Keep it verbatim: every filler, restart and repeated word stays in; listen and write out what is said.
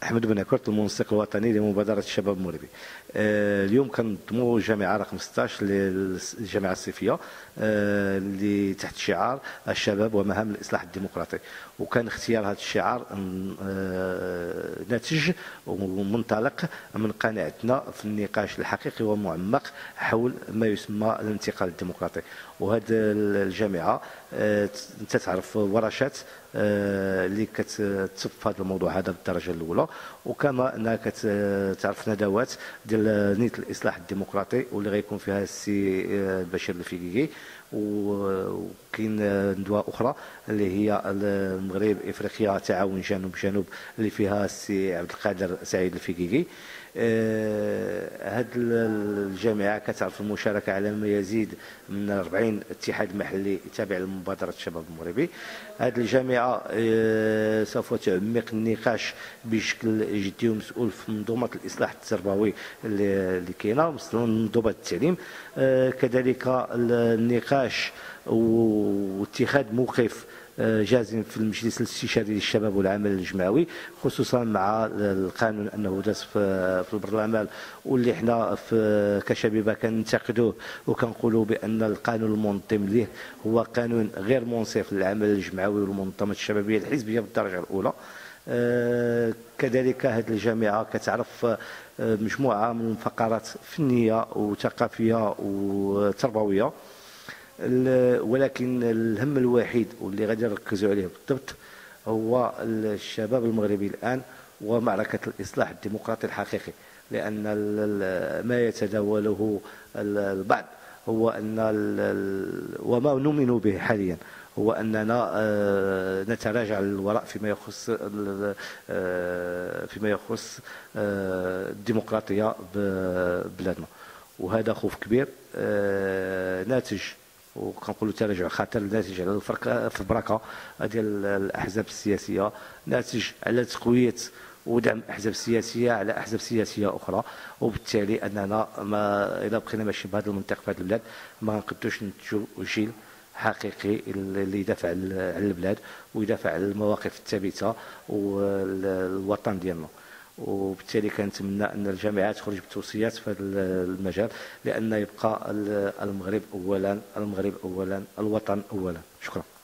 أحمد بناكورت، المنسق الوطني لمبادرة الشباب المغربي. اليوم كنظموا جامعة رقم ستة عشر للجامعة الصيفية اللي تحت شعار الشباب ومهام الإصلاح الديمقراطي، وكان اختيار هذا الشعار ناتج ومنطلق من قناعتنا في النقاش الحقيقي والمعمق حول ما يسمى الانتقال الديمقراطي. وهذه الجامعة تتعرف ورشات اللي كتصف هذا الموضوع هذا بالدرجه الاولى، وكما انها كتعرف ندوات ديال نيه الاصلاح الديمقراطي واللي غيكون فيها السي بشير الفيكيكي، وكاين ندوه اخرى اللي هي المغرب افريقيا تعاون جنوب جنوب اللي فيها السي عبد القادر سعيد الفيكيكي. هذه الجامعه كتعرف المشاركه على ما يزيد من أربعين اتحاد محلي تابع لمبادره الشباب المغربي. هذه الجامعه سوف تعمق النقاش بشكل جدي ومسؤول في منظومه الاصلاح التربوي اللي كاينه، مثلا منظومه التعليم، كذلك النقاش واتخاذ موقف جازم في المجلس الاستشاري للشباب والعمل الجماعي، خصوصا مع القانون انه داز في البرلمان واللي حنا في كشبيبه كننتقدوه وكنقولوا بان القانون المنظم ليه هو قانون غير منصف للعمل الجماعي والمنظمات الشبابيه الحزبيه بالدرجه الاولى. كذلك هذه الجامعه كتعرف مجموعه من الفقرات فنيه وثقافيه وتربويه، ولكن الهم الوحيد واللي غادي نركزوا عليه بالضبط هو الشباب المغربي الان ومعركه الاصلاح الديمقراطي الحقيقي. لان ما يتداوله البعض هو ان وما نؤمن به حاليا هو اننا نتراجع للوراء فيما يخص فيما يخص الديمقراطيه ببلادنا، وهذا خوف كبير ناتج وكنقولوا تراجع خطير ناتج على الفرق في البركه ديال الاحزاب السياسيه، ناتج على تقويه ودعم احزاب سياسيه على احزاب سياسيه اخرى، وبالتالي اننا ما اذا بقينا ماشيين بهذا المنطق في هذه البلاد ما نقدوش ننتجوا جيل حقيقي اللي يدافع على البلاد ويدافع على المواقف الثابته والوطن ديالنا. وبالتالي كنتمنى ان الجامعه تخرج بتوصيات في هذا المجال، لان يبقى المغرب اولا، المغرب اولا، الوطن اولا. شكرا.